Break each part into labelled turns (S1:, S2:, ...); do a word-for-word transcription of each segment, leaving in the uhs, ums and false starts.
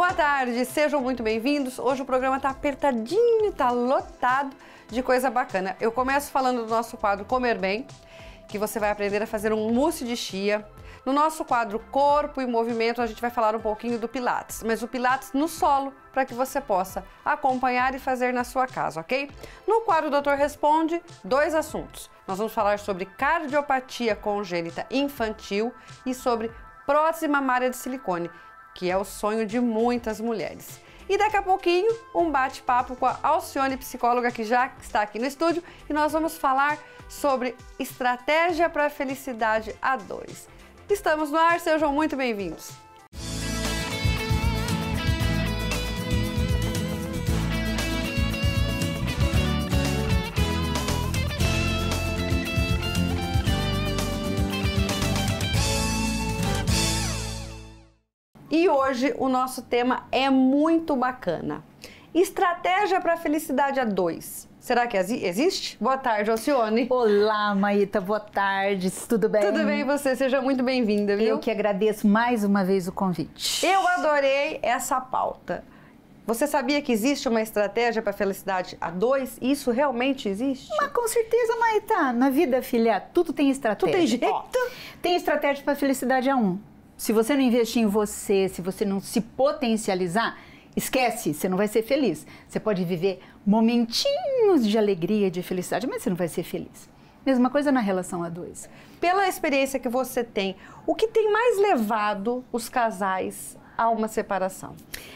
S1: Boa tarde, sejam muito bem-vindos. Hoje o programa está apertadinho, está lotado de coisa bacana. Eu começo falando do nosso quadro Comer Bem, que você vai aprender a fazer um mousse de chia. No nosso quadro Corpo e Movimento, a gente vai falar um pouquinho do Pilates, mas o Pilates no solo, para que você possa acompanhar e fazer na sua casa, ok? No quadro Doutor Responde, dois assuntos. Nós vamos falar sobre cardiopatia congênita infantil e sobre prótese mamária de silicone, que é o sonho de muitas mulheres. E daqui a pouquinho, um bate-papo com a Alcione, psicóloga, que já está aqui no estúdio, e nós vamos falar sobre estratégia para a felicidade a dois. Estamos no ar, sejam muito bem-vindos. E hoje o nosso tema é muito bacana. Estratégia para a felicidade a dois. Será que existe? Boa tarde, Alcione.
S2: Olá, Maíta, boa tarde, tudo bem?
S1: Tudo bem, e você? Seja muito bem-vinda, viu?
S2: Eu que agradeço mais uma vez o convite.
S1: Eu adorei essa pauta. Você sabia que existe uma estratégia para a felicidade a dois? Isso realmente existe?
S2: Mas com certeza, Maíta. Na vida, filha, tudo tem estratégia.
S1: Tudo tem jeito? Ó,
S2: tem estratégia para a felicidade a um. Se você não investir em você, se você não se potencializar, esquece, você não vai ser feliz. Você pode viver momentinhos de alegria, de felicidade, mas você não vai ser feliz. Mesma coisa na relação a dois.
S1: Pela experiência que você tem, o que tem mais levado os casais a uma separação?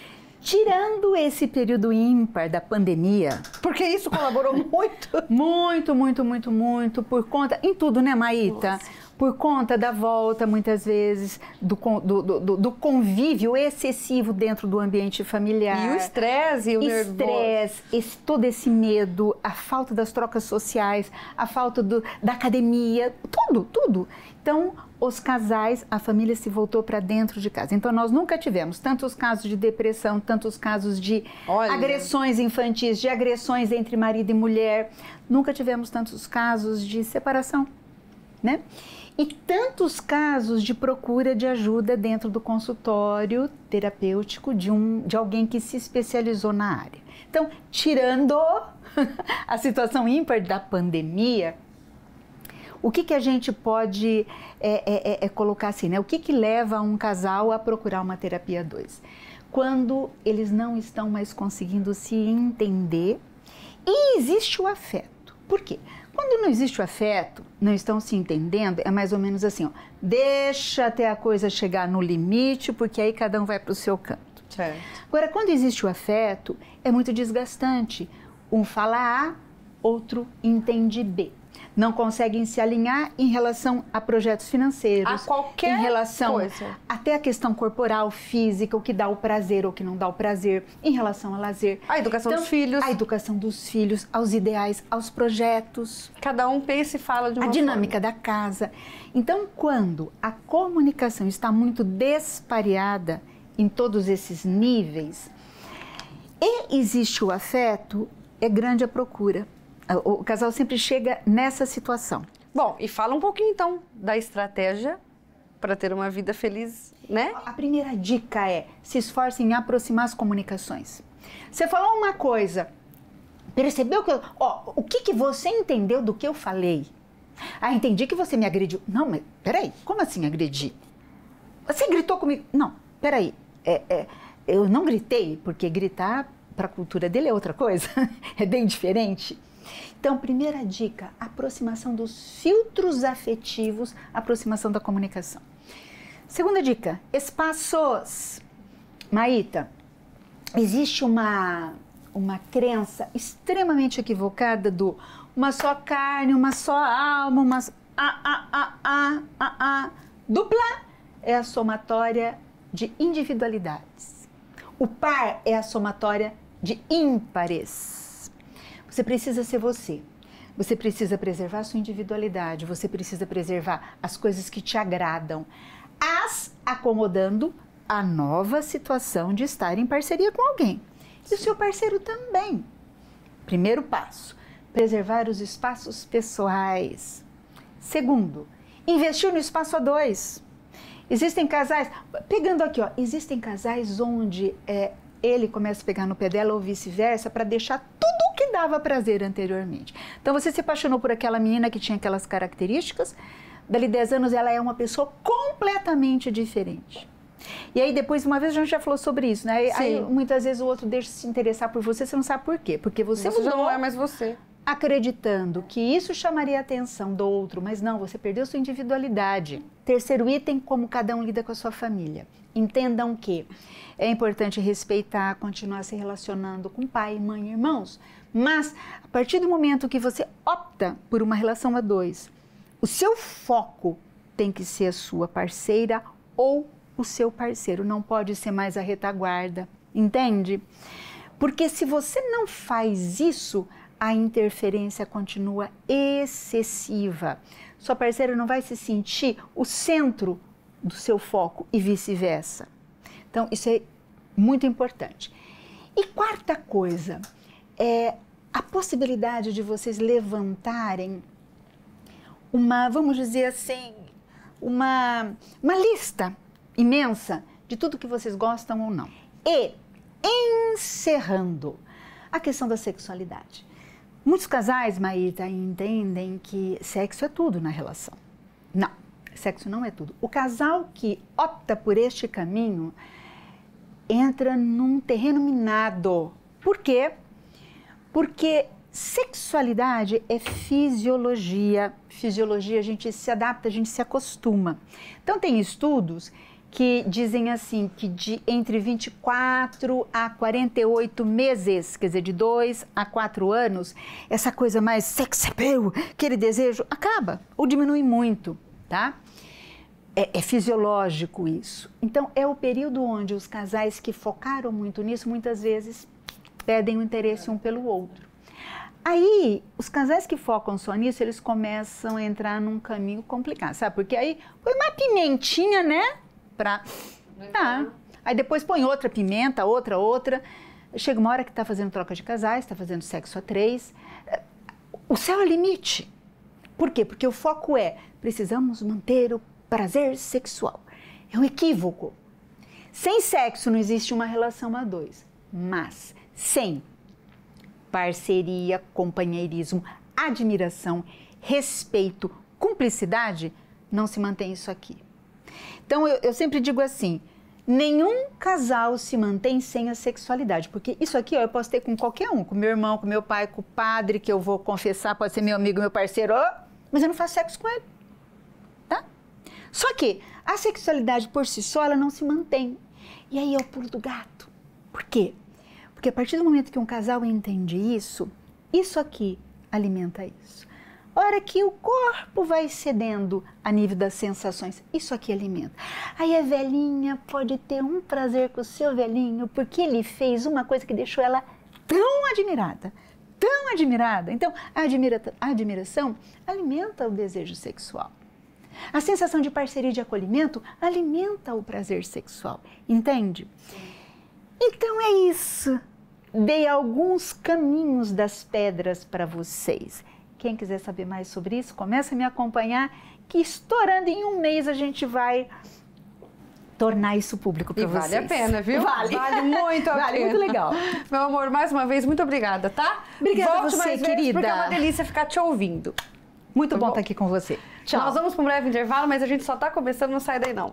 S2: Tirando esse período ímpar da pandemia...
S1: Porque isso colaborou muito.
S2: Muito, muito, muito, muito, por conta... Em tudo, né, Maíta? Nossa. Por conta da volta, muitas vezes, do, do, do, do convívio excessivo dentro do ambiente familiar.
S1: E o estresse e o nervoso.
S2: Estresse, todo esse medo, a falta das trocas sociais, a falta do, da academia, tudo, tudo. Então, os casais, a família se voltou para dentro de casa. Então, nós nunca tivemos tantos casos de depressão, tantos casos de Olha. agressões infantis, de agressões entre marido e mulher. Nunca tivemos tantos casos de separação, né? E tantos casos de procura de ajuda dentro do consultório terapêutico de, um, de alguém que se especializou na área. Então, tirando a situação ímpar da pandemia, o que, que a gente pode é, é, é colocar assim, né? O que, que leva um casal a procurar uma terapia a dois? Quando eles não estão mais conseguindo se entender e existe o afeto. Por quê? Quando não existe o afeto, não estão se entendendo, é mais ou menos assim, ó, deixa até a coisa chegar no limite, porque aí cada um vai para o seu canto.
S1: Certo.
S2: Agora, quando existe o afeto, é muito desgastante. Um fala A, outro entende B. Não conseguem se alinhar em relação a projetos financeiros,
S1: a qualquer
S2: em relação
S1: coisa.
S2: Até a questão corporal, física, o que dá o prazer ou o que não dá o prazer, em relação ao lazer.
S1: A educação
S2: então,
S1: dos filhos.
S2: A educação dos filhos, aos ideais, aos projetos.
S1: Cada um pensa e fala de uma
S2: A dinâmica
S1: forma.
S2: da casa. Então, quando a comunicação está muito despareada em todos esses níveis e existe o afeto, é grande a procura. O casal sempre chega nessa situação.
S1: Bom, e fala um pouquinho então da estratégia para ter uma vida feliz, né?
S2: A primeira dica é, se esforcem em aproximar as comunicações. Você falou uma coisa, percebeu que... Eu, ó, o que, que você entendeu do que eu falei? Ah, entendi que você me agrediu. Não, mas peraí, como assim agredir? Você gritou comigo? Não, peraí, é, é, eu não gritei, porque gritar para a cultura dele é outra coisa, é bem diferente. Então, primeira dica, aproximação dos filtros afetivos, aproximação da comunicação. Segunda dica, espaços. Maíta, existe uma, uma crença extremamente equivocada do uma só carne, uma só alma, uma... Ah, ah, ah, ah, ah, ah. Dupla é a somatória de individualidades. O par é a somatória de ímpares. Você precisa ser você, você precisa preservar a sua individualidade, você precisa preservar as coisas que te agradam, as acomodando a nova situação de estar em parceria com alguém. E o seu parceiro também. Primeiro passo, preservar os espaços pessoais. Segundo, investir no espaço a dois. Existem casais, pegando aqui, ó, existem casais onde é, ele começa a pegar no pé dela ou vice-versa para deixar tudo o que dava prazer anteriormente. Então você se apaixonou por aquela menina que tinha aquelas características, dali dez anos ela é uma pessoa completamente diferente. E aí depois, uma vez a gente já falou sobre isso, né? Aí muitas vezes o outro deixa de se interessar por você, você não sabe por quê. Porque você,
S1: você
S2: mudou,
S1: já não é mais você.
S2: Acreditando que isso chamaria a atenção do outro, mas não, você perdeu sua individualidade. Terceiro item, como cada um lida com a sua família. Entendam que é importante respeitar, continuar se relacionando com pai, mãe e irmãos, mas a partir do momento que você opta por uma relação a dois, o seu foco tem que ser a sua parceira ou o seu parceiro, não pode ser mais a retaguarda, entende? Porque se você não faz isso, a interferência continua excessiva. Sua parceira não vai se sentir o centro do seu foco e vice-versa. Então, isso é muito importante. E quarta coisa, é a possibilidade de vocês levantarem uma, vamos dizer assim, uma, uma lista imensa de tudo que vocês gostam ou não. E encerrando a questão da sexualidade. Muitos casais, Maíta, entendem que sexo é tudo na relação. Não, sexo não é tudo. O casal que opta por este caminho entra num terreno minado. Por quê? Porque sexualidade é fisiologia. Fisiologia, a gente se adapta, a gente se acostuma. Então, tem estudos que dizem assim, que de entre vinte e quatro a quarenta e oito meses, quer dizer, de dois a quatro anos, essa coisa mais sex appeal, aquele desejo, acaba ou diminui muito, tá? É, é fisiológico isso. Então, é o período onde os casais que focaram muito nisso, muitas vezes, perdem o interesse um pelo outro. Aí, os casais que focam só nisso, eles começam a entrar num caminho complicado, sabe? Porque aí, põe uma pimentinha, né? Pra... Tá. Aí depois põe outra pimenta, outra, outra. Chega uma hora que está fazendo troca de casais, está fazendo sexo a três. O céu é limite. Por quê? Porque o foco é, precisamos manter o prazer sexual. É um equívoco. Sem sexo não existe uma relação a dois. Mas sem parceria, companheirismo, admiração, respeito, cumplicidade, não se mantém isso aqui. Então, eu, eu sempre digo assim, nenhum casal se mantém sem a sexualidade, porque isso aqui ó, eu posso ter com qualquer um, com meu irmão, com meu pai, com o padre, que eu vou confessar, pode ser meu amigo, meu parceiro, mas eu não faço sexo com ele, tá? Só que a sexualidade por si só, ela não se mantém. E aí é o pulo do gato. Por quê? Porque a partir do momento que um casal entende isso, isso aqui alimenta isso. A hora que o corpo vai cedendo a nível das sensações, isso aqui alimenta. Aí a velhinha pode ter um prazer com o seu velhinho, porque ele fez uma coisa que deixou ela tão admirada, tão admirada. Então, a, admira a admiração alimenta o desejo sexual. A sensação de parceria e de acolhimento alimenta o prazer sexual, entende? Então é isso. Dei alguns caminhos das pedras para vocês. Quem quiser saber mais sobre isso, começa a me acompanhar, que estourando em um mês a gente vai tornar isso público para vocês.
S1: E vale a pena, viu?
S2: Vale.
S1: Vale muito a
S2: vale,
S1: pena.
S2: Muito legal.
S1: Meu amor, mais uma vez, muito obrigada, tá?
S2: Obrigada
S1: Volte
S2: a você,
S1: mais
S2: querida.
S1: Vezes, porque é uma delícia ficar te ouvindo.
S2: Muito
S1: Tá
S2: bom
S1: bom?
S2: estar aqui com você. Tchau.
S1: Nós vamos para um breve intervalo, mas a gente só está começando, não sai daí não.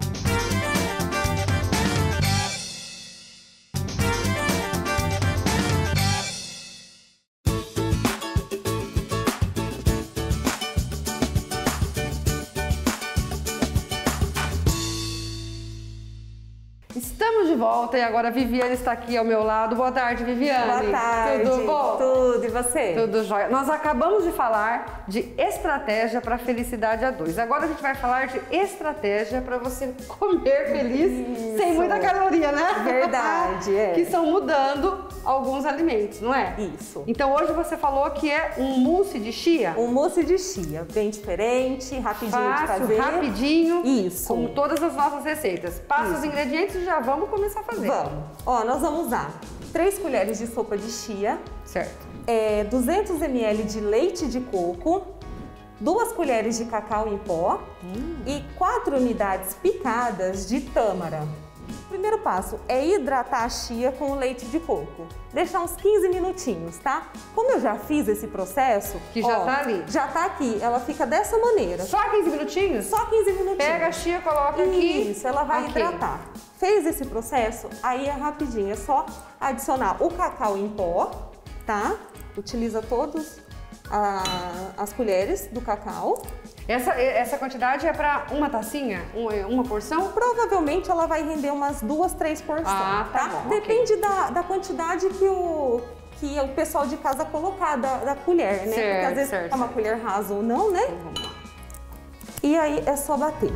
S1: Estamos de volta e agora a Viviane está aqui ao meu lado. Boa tarde, Viviane.
S3: Boa tarde.
S1: Tudo bom?
S3: Tudo, e você?
S1: Tudo jóia. Nós acabamos de falar de estratégia para felicidade a dois. Agora a gente vai falar de estratégia para você comer feliz
S3: Isso.
S1: sem muita caloria, né?
S3: Verdade, é.
S1: Que estão mudando alguns alimentos, não é?
S3: Isso.
S1: Então hoje você falou que é um mousse de chia.
S3: Um mousse de chia, bem diferente, rapidinho
S1: Fácil,
S3: de fazer.
S1: rapidinho.
S3: Isso.
S1: Como todas as nossas receitas. Passa
S3: Isso.
S1: os ingredientes e já vamos começar a fazer.
S3: Vamos. Ó, nós vamos usar três colheres de sopa de chia,
S1: Certo.
S3: é, duzentos mililitros de leite de coco, duas colheres de cacau em pó hum. e quatro unidades picadas de tâmara. O primeiro passo é hidratar a chia com o leite de coco. Deixar uns quinze minutinhos, tá? Como eu já fiz esse processo...
S1: Que já
S3: ó,
S1: tá ali.
S3: Já tá aqui. Ela fica dessa maneira.
S1: Só quinze minutinhos?
S3: Só quinze minutinhos.
S1: Pega a chia, coloca aqui.
S3: Isso, ela vai okay. hidratar. Fez esse processo, aí é rapidinho. É só adicionar o cacau em pó, tá? Utiliza todos a, as colheres do cacau.
S1: Essa, essa quantidade é para uma tacinha? Uma, uma porção?
S3: Provavelmente ela vai render umas duas, três porções,
S1: ah, tá?
S3: tá?
S1: Bom,
S3: Depende
S1: okay.
S3: da, da quantidade que o, que o pessoal de casa colocar da, da colher, né?
S1: Certo,
S3: Porque às vezes
S1: certo,
S3: é uma
S1: certo.
S3: colher rasa ou não, né?
S1: Uhum.
S3: E aí é só bater.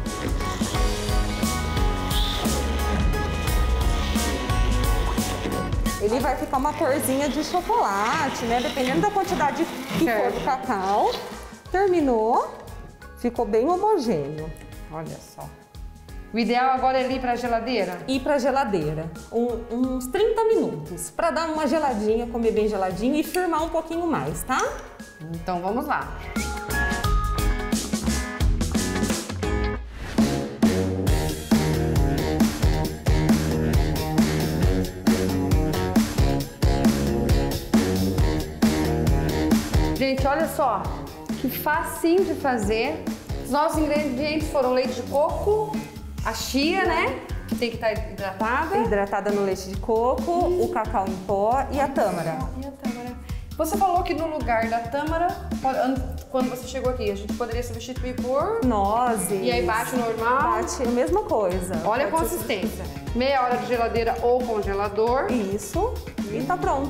S3: Ele vai ficar uma corzinha de chocolate, né? Dependendo da quantidade que
S1: certo.
S3: for do cacau. Terminou, ficou bem homogêneo.
S1: Olha só. O ideal agora é ir para a geladeira?
S3: Ir para a geladeira, um, uns trinta minutos, para dar uma geladinha, comer bem geladinho e firmar um pouquinho mais, tá?
S1: Então vamos lá. Gente, olha só, que facinho de fazer. Os nossos ingredientes foram leite de coco, a chia, né? Que tem que estar hidratada.
S3: Hidratada no leite de coco, hum. o cacau em pó e a tâmara.
S1: E a tâmara. Você falou que no lugar da tâmara, quando você chegou aqui, a gente poderia substituir por...
S3: nozes.
S1: E aí bate normal?
S3: Bate a mesma coisa.
S1: Olha a consistência. Meia hora de geladeira ou congelador.
S3: Isso. E tá pronto.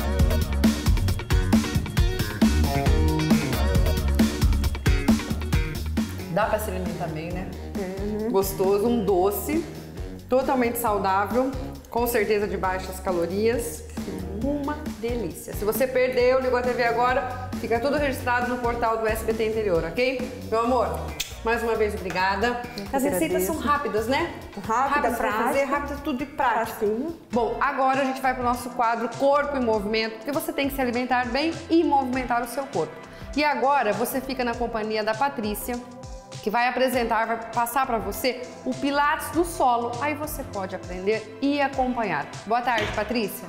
S1: Dá para se alimentar bem, né? Uhum. Gostoso, um doce, totalmente saudável, com certeza de baixas calorias. Uhum. Uma delícia. Se você perdeu, ligou a T V agora, fica tudo registrado no portal do S B T Interior, ok? Meu amor, mais uma vez, obrigada. As receitas são rápidas, né?
S3: Rápida,
S1: rápidas pra fazer, rápidas, tudo de prática.
S3: Assim.
S1: Bom, agora a gente vai para o nosso quadro Corpo em Movimento, porque você tem que se alimentar bem e movimentar o seu corpo. E agora você fica na companhia da Patrícia, que vai apresentar, vai passar para você o Pilates do solo. Aí você pode aprender e acompanhar. Boa tarde, Patrícia.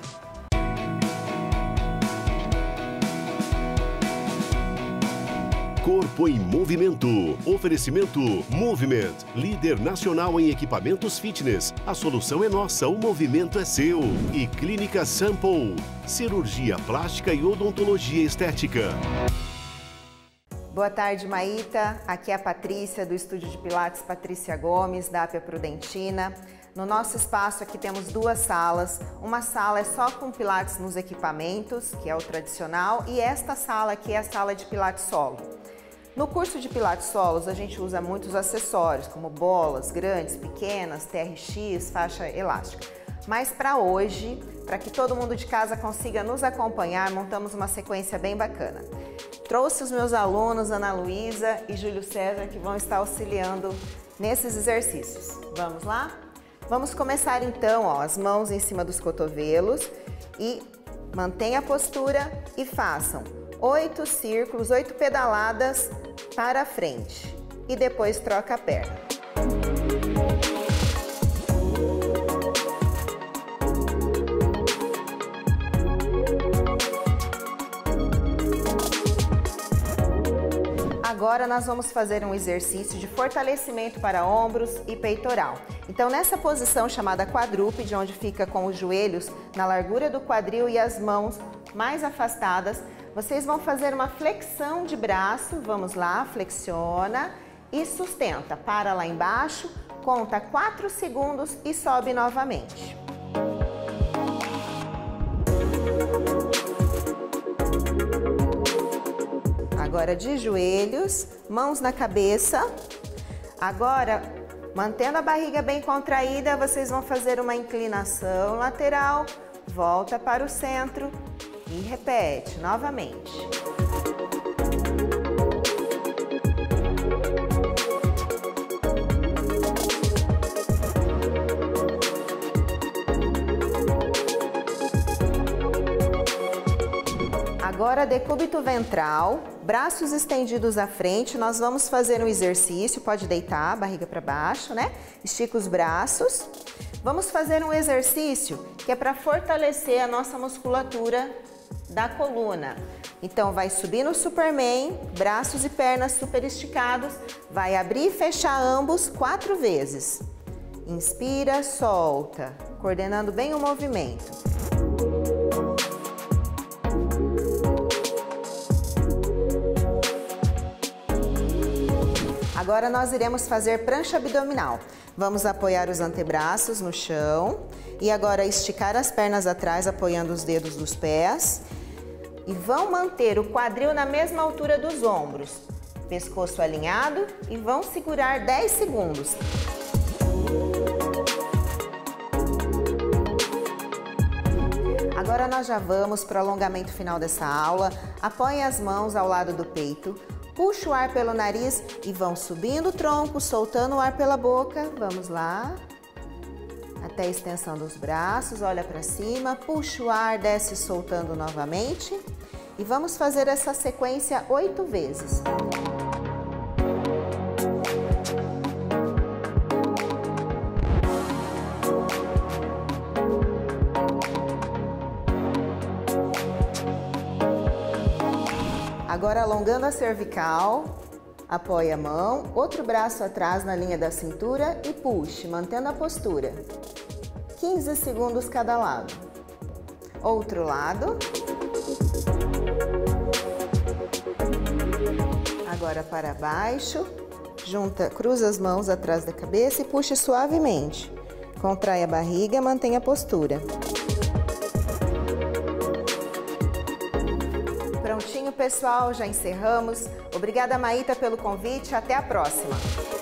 S4: Corpo em Movimento. Oferecimento Movement, líder nacional em equipamentos fitness. A solução é nossa, o movimento é seu. E Clínica Sample, cirurgia plástica e odontologia estética.
S5: Boa tarde, Maíta. Aqui é a Patrícia, do Estúdio de Pilates Patrícia Gomes, da Apia Prudentina. No nosso espaço aqui temos duas salas. Uma sala é só com Pilates nos equipamentos, que é o tradicional, e esta sala aqui é a sala de Pilates solo. No curso de Pilates solos, a gente usa muitos acessórios, como bolas grandes, pequenas, T R X, faixa elástica. Mas para hoje, para que todo mundo de casa consiga nos acompanhar, montamos uma sequência bem bacana. Trouxe os meus alunos, Ana Luísa e Júlio César, que vão estar auxiliando nesses exercícios. Vamos lá? Vamos começar então, ó, as mãos em cima dos cotovelos e mantenha a postura e façam oito círculos, oito pedaladas para frente e depois troca a perna. Agora nós vamos fazer um exercício de fortalecimento para ombros e peitoral. Então nessa posição chamada quadrúpede, onde fica com os joelhos na largura do quadril e as mãos mais afastadas, vocês vão fazer uma flexão de braço. Vamos lá, flexiona e sustenta. Para lá embaixo, conta quatro segundos e sobe novamente. Agora de joelhos, mãos na cabeça. Agora, mantendo a barriga bem contraída, vocês vão fazer uma inclinação lateral, volta para o centro e repete novamente. Agora, decúbito ventral, braços estendidos à frente, nós vamos fazer um exercício, pode deitar, barriga para baixo, né? Estica os braços. Vamos fazer um exercício que é para fortalecer a nossa musculatura da coluna. Então, vai subir no Superman, braços e pernas super esticados, vai abrir e fechar ambos quatro vezes. Inspira, solta, coordenando bem o movimento. Agora nós iremos fazer prancha abdominal. Vamos apoiar os antebraços no chão e agora esticar as pernas atrás, apoiando os dedos dos pés. E vão manter o quadril na mesma altura dos ombros, pescoço alinhado e vão segurar dez segundos. Agora nós já vamos para o alongamento final dessa aula. Apoiem as mãos ao lado do peito. Puxa o ar pelo nariz e vão subindo o tronco, soltando o ar pela boca. Vamos lá. Até a extensão dos braços, olha para cima, puxa o ar, desce soltando novamente. E vamos fazer essa sequência oito vezes. Agora, alongando a cervical, apoie a mão, outro braço atrás na linha da cintura e puxe, mantendo a postura. quinze segundos cada lado. Outro lado. Agora para baixo, junta, cruza as mãos atrás da cabeça e puxe suavemente. Contrai a barriga, mantenha a postura. Prontinho, pessoal, já encerramos. Obrigada, Maíta, pelo convite. Até a próxima.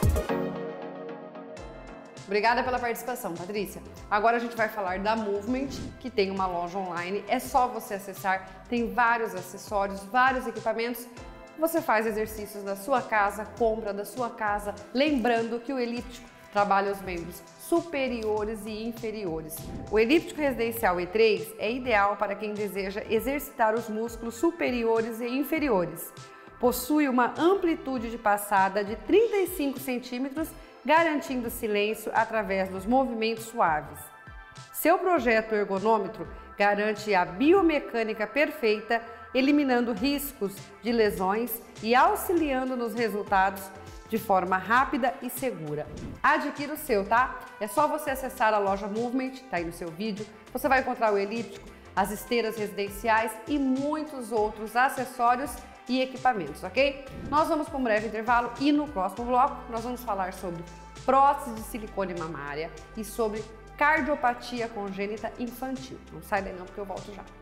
S1: Obrigada pela participação, Patrícia. Agora a gente vai falar da Movement, que tem uma loja online. É só você acessar, tem vários acessórios, vários equipamentos. Você faz exercícios da sua casa, compra da sua casa. Lembrando que o elíptico trabalha os membros superiores e inferiores. O elíptico residencial E três é ideal para quem deseja exercitar os músculos superiores e inferiores. Possui uma amplitude de passada de trinta e cinco centímetros, garantindo silêncio através dos movimentos suaves. Seu projeto ergonômetro garante a biomecânica perfeita, eliminando riscos de lesões e auxiliando nos resultados de forma rápida e segura. Adquira o seu, tá? É só você acessar a loja Movement, tá aí no seu vídeo. Você vai encontrar o elíptico, as esteiras residenciais e muitos outros acessórios e equipamentos, ok? Nós vamos para um breve intervalo e no próximo bloco nós vamos falar sobre prótese de silicone mamária e sobre cardiopatia congênita infantil. Não sai daí não, porque eu volto já.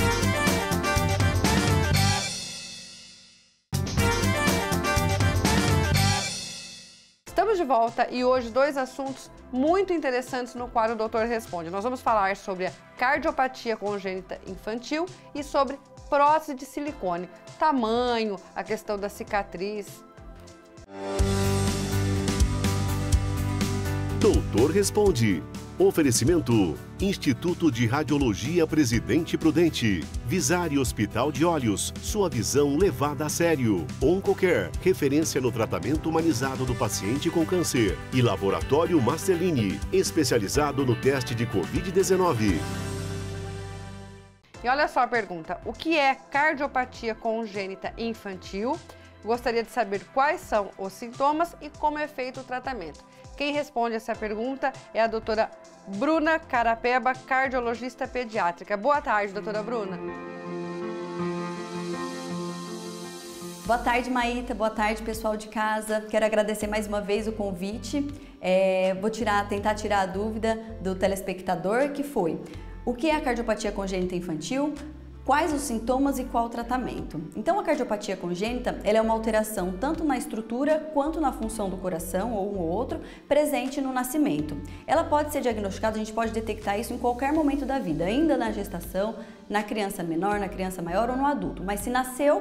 S1: Estamos de volta e hoje dois assuntos muito interessantes no quadro Doutor Responde. Nós vamos falar sobre a cardiopatia congênita infantil e sobre prótese de silicone, tamanho, a questão da cicatriz.
S4: Doutor Responde. Oferecimento: Instituto de Radiologia Presidente Prudente, Visari Hospital de Olhos, sua visão levada a sério. Oncocare, referência no tratamento humanizado do paciente com câncer. E Laboratório Marcelini, especializado no teste de covid dezenove.
S1: E olha só a pergunta: o que é cardiopatia congênita infantil? Gostaria de saber quais são os sintomas e como é feito o tratamento. Quem responde essa pergunta é a doutora Bruna Carapeba, cardiologista pediátrica. Boa tarde, doutora Bruna.
S6: Boa tarde, Maíta. Boa tarde, pessoal de casa. Quero agradecer mais uma vez o convite. É, vou tirar, tentar tirar a dúvida do telespectador, que foi: o que é a cardiopatia congênita infantil? Quais os sintomas e qual o tratamento? Então, a cardiopatia congênita ela é uma alteração tanto na estrutura quanto na função do coração, ou um ou outro, presente no nascimento. Ela pode ser diagnosticada, a gente pode detectar isso em qualquer momento da vida, ainda na gestação, na criança menor, na criança maior ou no adulto. Mas se nasceu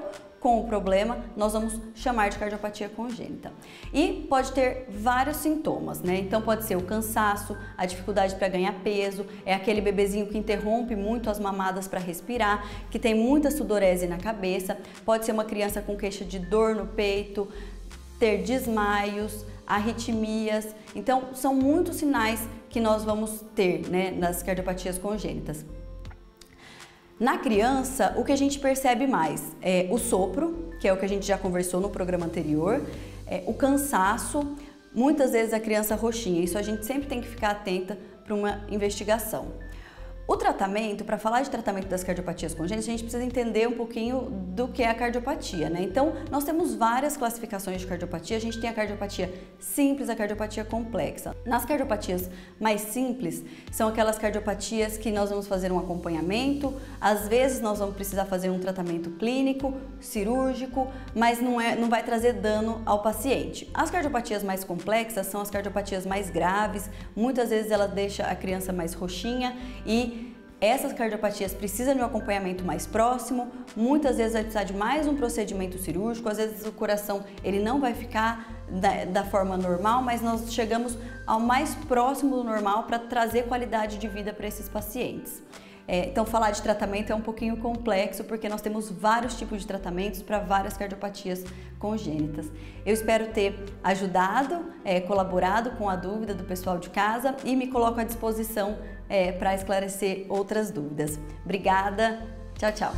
S6: com o problema, nós vamos chamar de cardiopatia congênita. E pode ter vários sintomas, né? Então pode ser o cansaço, a dificuldade para ganhar peso, é aquele bebezinho que interrompe muito as mamadas para respirar, que tem muita sudorese na cabeça, pode ser uma criança com queixa de dor no peito, ter desmaios, arritmias. Então são muitos sinais que nós vamos ter, né, nas cardiopatias congênitas. Na criança, o que a gente percebe mais é o sopro, que é o que a gente já conversou no programa anterior, é o cansaço, muitas vezes a criança roxinha. Isso a gente sempre tem que ficar atenta para uma investigação. O tratamento, para falar de tratamento das cardiopatias congênitas, a gente precisa entender um pouquinho do que é a cardiopatia, né? Então, nós temos várias classificações de cardiopatia. A gente tem a cardiopatia simples, a cardiopatia complexa. Nas cardiopatias mais simples, são aquelas cardiopatias que nós vamos fazer um acompanhamento, às vezes nós vamos precisar fazer um tratamento clínico, cirúrgico, mas não, é, não vai trazer dano ao paciente. As cardiopatias mais complexas são as cardiopatias mais graves, muitas vezes ela deixa a criança mais roxinha e essas cardiopatias precisam de um acompanhamento mais próximo, muitas vezes vai precisar de mais um procedimento cirúrgico, às vezes o coração ele não vai ficar da, da forma normal, mas nós chegamos ao mais próximo do normal para trazer qualidade de vida para esses pacientes. É, então falar de tratamento é um pouquinho complexo porque nós temos vários tipos de tratamentos para várias cardiopatias congênitas. Eu espero ter ajudado, é, colaborado com a dúvida do pessoal de casa e me coloco à disposição é, para esclarecer outras dúvidas. Obrigada, tchau, tchau.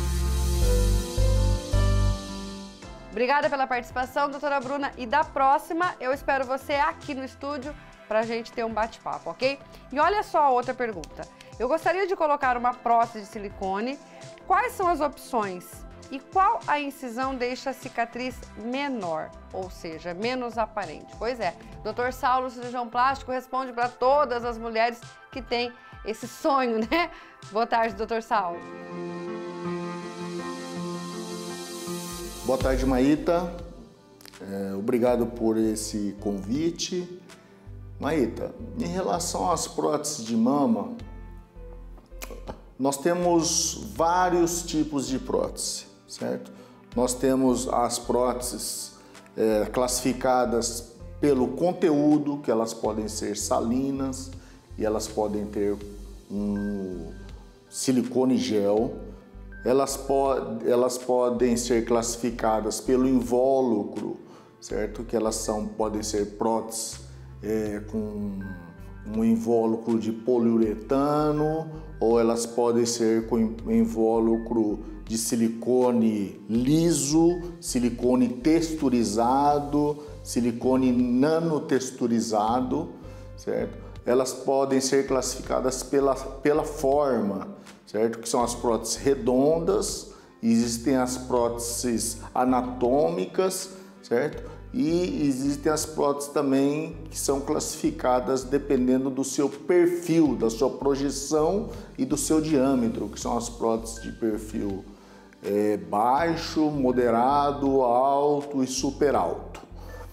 S1: Obrigada pela participação, doutora Bruna, e da próxima eu espero você aqui no estúdio para a gente ter um bate-papo, ok? E olha só a outra pergunta. Eu gostaria de colocar uma prótese de silicone. Quais são as opções? E qual a incisão deixa a cicatriz menor, ou seja, menos aparente? Pois é, doutor Saulo, cirurgião plástico, responde para todas as mulheres que têm esse sonho, né? Boa tarde, doutor Saulo.
S7: Boa tarde, Maíta. É, obrigado por esse convite. Maíta, em relação às próteses de mama, nós temos vários tipos de prótese, certo? Nós temos as próteses é, classificadas pelo conteúdo, que elas podem ser salinas e elas podem ter um silicone gel. Elas, pod elas podem ser classificadas pelo invólucro, certo? Que elas são, podem ser próteses é, com um invólucro de poliuretano, ou elas podem ser com invólucro de silicone liso, silicone texturizado, silicone nanotexturizado, certo? Elas podem ser classificadas pela, pela forma, certo? Que são as próteses redondas, existem as próteses anatômicas, certo? E existem as próteses também que são classificadas dependendo do seu perfil, da sua projeção e do seu diâmetro, que são as próteses de perfil é, baixo, moderado, alto e super alto.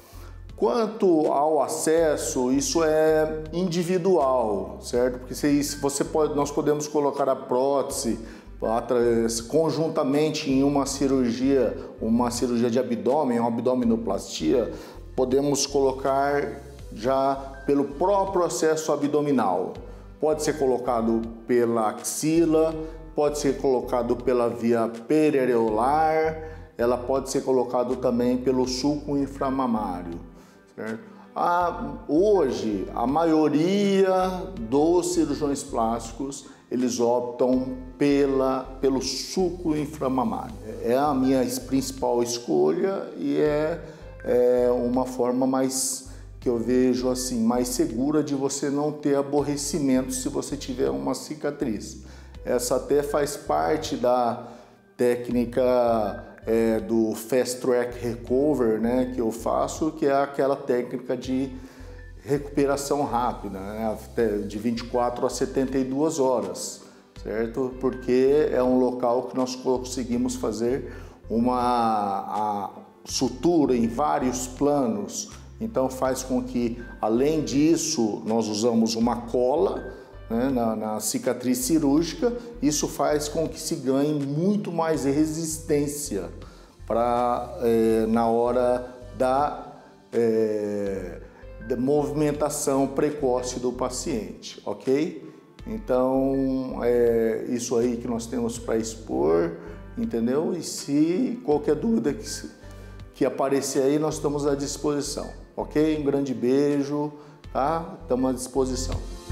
S7: Quanto ao acesso, isso é individual, certo? Porque se você pode, nós podemos colocar a prótese conjuntamente em uma cirurgia, uma cirurgia de abdômen, uma abdominoplastia, podemos colocar já pelo próprio acesso abdominal. Pode ser colocado pela axila, pode ser colocado pela via periareolar, ela pode ser colocado também pelo sulco inframamário, certo? Ah, hoje, a maioria dos cirurgiões plásticos eles optam pela, pelo sulco inframamário. É a minha principal escolha e é, é uma forma mais, que eu vejo assim, mais segura de você não ter aborrecimento se você tiver uma cicatriz. Essa até faz parte da técnica é, do Fast Track Recover, né, que eu faço, que é aquela técnica de recuperação rápida, né, de vinte e quatro a setenta e duas horas, certo? Porque é um local que nós conseguimos fazer uma a sutura em vários planos, então faz com que, além disso, nós usamos uma cola, né, na, na cicatriz cirúrgica, isso faz com que se ganhe muito mais resistência para é, na hora da, é, da movimentação precoce do paciente, ok? Então, é isso aí que nós temos para expor, entendeu? E se qualquer dúvida que, que aparecer aí, nós estamos à disposição, ok? Um grande beijo, tá? Estamos à disposição.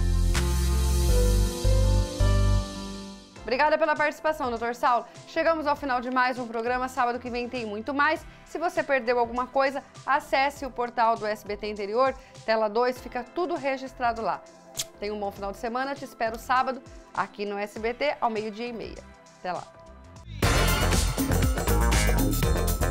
S1: Obrigada pela participação, doutor Saulo. Chegamos ao final de mais um programa. Sábado que vem tem muito mais. Se você perdeu alguma coisa, acesse o portal do S B T Interior, tela dois, fica tudo registrado lá. Tenha um bom final de semana, te espero sábado aqui no S B T ao meio-dia e meia. Até lá.